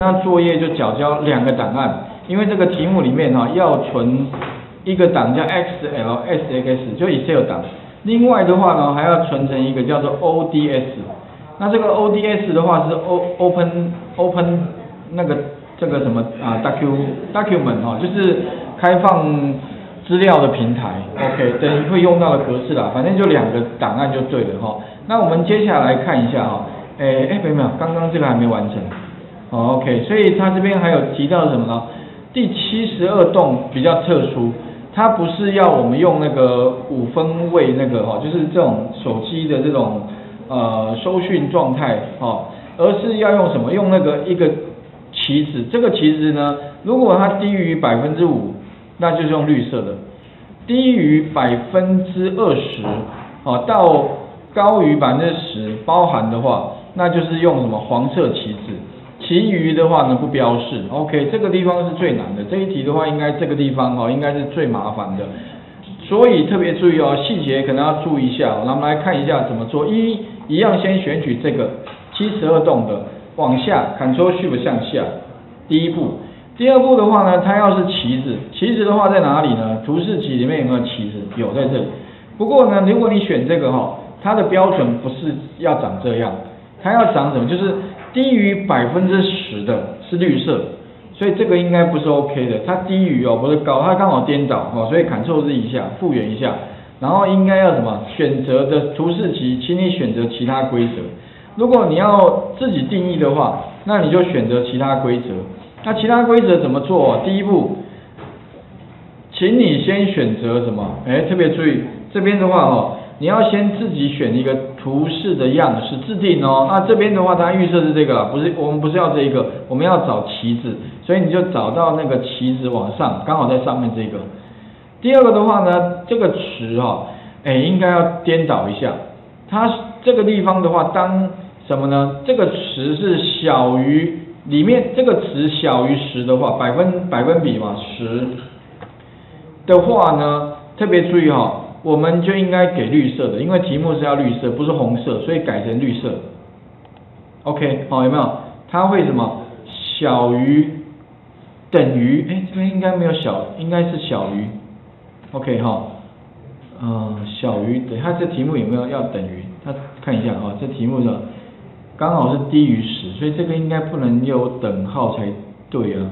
那作业就缴交2个档案，因为这个题目里面要存一个档叫 XLSX， 就 Excel 档，另外的话呢还要存成一个叫做 ODS。那这个 ODS 的话是 Open 那个这个什么document 就是开放资料的平台 ，OK， 等于会用到的格式啦，反正就2个档案就对了那我们接下来看一下没有，刚刚这个还没完成。OK， 所以他这边还有提到什么呢？第72栋比较特殊，它不是要我们用那个5分位那个就是这种手机的这种收讯状态而是要用什么？用那个一个旗子，这个旗子呢，如果它低于5%，那就是用绿色的；低于20%到高于10%包含的话，那就是用什么黄色旗子。其余的话呢不标示 ，OK， 这个地方是最难的。这一题的话，应该这个地方应该是最麻烦的，所以特别注意细节可能要注意一下。那我们来看一下怎么做。一样先选取这个72栋的，往下 Ctrl+Shift 向下，第一步。第二步的话呢，它要是旗子，旗子的话在哪里呢？图示集里面有没有旗子？有，在这里。不过呢，如果你选这个它的标准不是要长这样，它要长什么？就是低于10%的是绿色，所以这个应该不是 OK 的。它低于不是高，它刚好颠倒所以 Ctrl+Z 一下，复原一下，然后应该要什么？选择的图示集，请你选择其他规则。如果你要自己定义的话，那你就选择其他规则。那其他规则怎么做？第一步，请你先选择什么？特别注意这边的话你要先自己选一个图示的样式自定那这边的话，它预设是这个我们不是要这一个，我们要找旗子，所以你就找到那个旗子往上，刚好在上面这个。第二个的话呢，这个池应该要颠倒一下，它这个地方的话当什么呢？这个池是小于里面这个池小于10的话，百分比嘛10的话呢，特别注意我们就应该给绿色的，因为题目是要绿色，不是红色，所以改成绿色。OK， 有没有？它会什么？小于等于，这边应该没有小，应该是小于。OK 小于，对，它这题目有没有要等于？它看一下这题目呢刚好是低于10，所以这个应该不能有等号才对啊。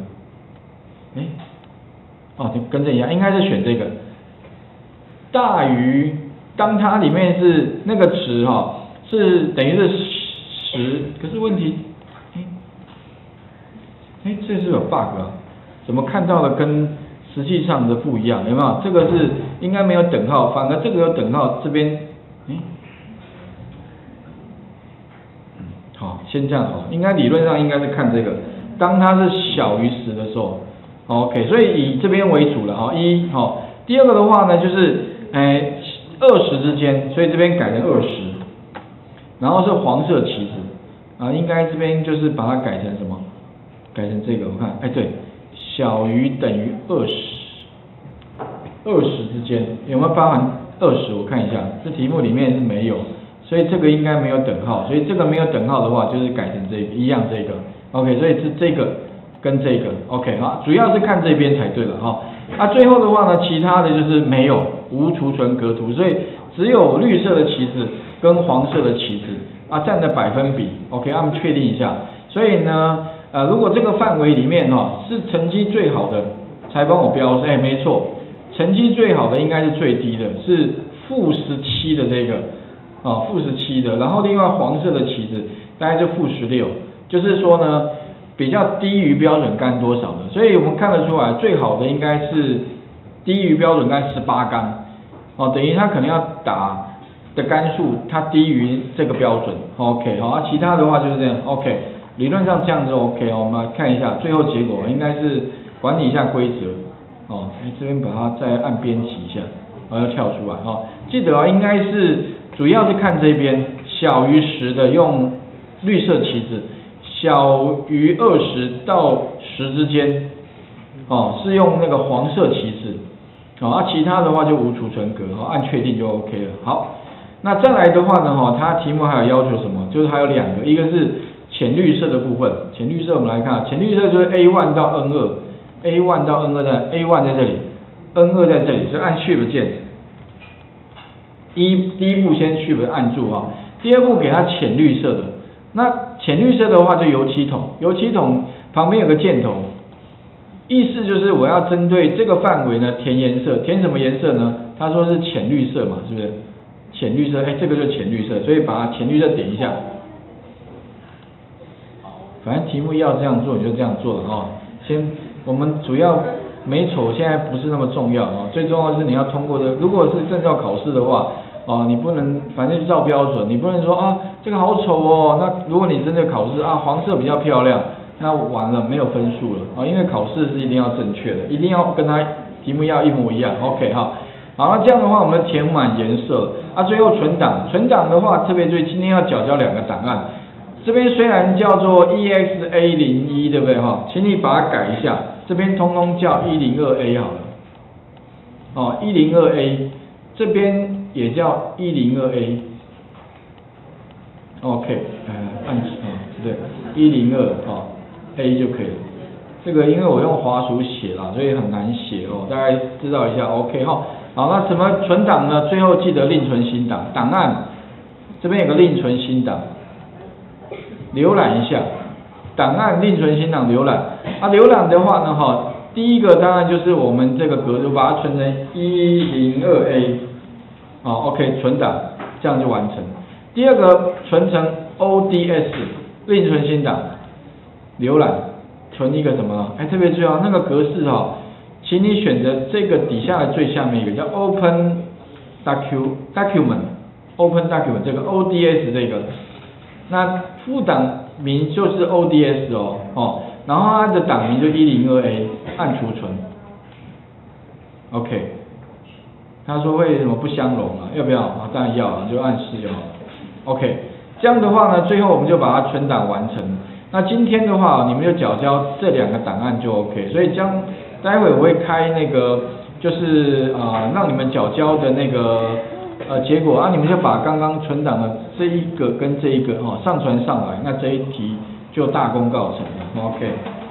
就跟这一样，应该是选这个。大于，当它里面是那个值是等于是10，可是问题，这是有 bug 怎么看到的跟实际上的不一样？有没有？这个是应该没有等号，反而这个有等号，这边，先这样应该理论上应该是看这个，当它是小于10的时候 ，OK， 所以以这边为主了第二个的话呢就是20之间，所以这边改成20，然后是黄色旗子应该这边就是把它改成什么？改成这个，我看对，小于等于20之间有没有包含20？我看一下，这题目里面是没有，所以这个应该没有等号，所以这个没有等号的话就是改成这个一样这个 ，OK， 所以是这个跟这个 OK 主要是看这边才对了最后的话呢，其他的就是没有无储存格图，所以只有绿色的旗子跟黄色的旗子占的百分比 ，OK， 我们确定一下。所以呢，如果这个范围里面是成绩最好的才帮我标示，没错，成绩最好的应该是最低的，是-17的这个-17的，然后另外黄色的旗子大概就-16，就是说呢比较低于标准杆多少的，所以我们看得出来最好的应该是低于标准杆18杆等于它可能要打的杆数它低于这个标准 OK 其他的话就是这样 OK， 理论上这样就 OK 我们来看一下最后结果应该是管理一下规则这边把它再按编辑一下然后要跳出来记得应该是主要是看这边小于10的用绿色旗子，小于20到10之间是用那个黄色旗子其他的话就无储存格按确定就 OK 了。好，那再来的话呢它题目还有要求什么？就是还有2个，一个是浅绿色的部分，浅绿色我们来看，浅绿色就是 A1 到 N2，A1 到 N2 在 A1 在这里 ，N2 在这里，所以按 Shift 键，第一步先 Shift 按住啊，第二步给它浅绿色的，那浅绿色的话就油漆桶，油漆桶旁边有个箭头，意思就是我要针对这个范围呢填颜色，填什么颜色呢？他说是浅绿色嘛，是不是？浅绿色，这个就是浅绿色，所以把它浅绿色点一下。反正题目要这样做，你就这样做了哦。我们主要美丑现在不是那么重要哦，最重要的是你要通过的。如果是证照考试的话，哦，你不能反正照标准，你不能说啊这个好丑哦。那如果你真的考试啊黄色比较漂亮，那完了没有分数了啊，因为考试是一定要正确的，一定要跟它题目要一模一样。OK 哈。好，那这样的话，我们填满颜色啊，最后存档。存档的话，特别注意，今天要缴交2个档案。这边虽然叫做 EXA01， 对不对哈？请你把它改一下，这边通通叫102A 好了。哦，102A， 这边也叫102A。OK， 按对，102哦 A 就可以了。这个因为我用滑鼠写啦，所以很难写哦，大概知道一下 OK 哈。好，那怎么存档呢？最后记得另存新档，档案这边有个另存新档，浏览一下，档案另存新档浏览。啊，浏览的话呢，第一个当然就是我们这个格式，把它存成102A， 好 ，OK， 存档，这样就完成。第二个存成 ODS， 另存新档，浏览，存一个什么？特别注意那个格式请你选择这个底下的最下面一个叫 Open Document，Open Document 这个 ODS 这个，那副档名就是 ODS 然后它的档名就102A， 按储存 ，OK。他说会什么不相容啊？要不要？当然要啊，就按是就好。OK， 这样的话呢，最后我们就把它存档完成。那今天的话，你们就缴交这2个档案就 OK。所以待会我会开那个，就是让你们缴交的那个结果啊，你们就把刚刚存档的这一个跟这一个上传上来，那这一题就大功告成了。OK。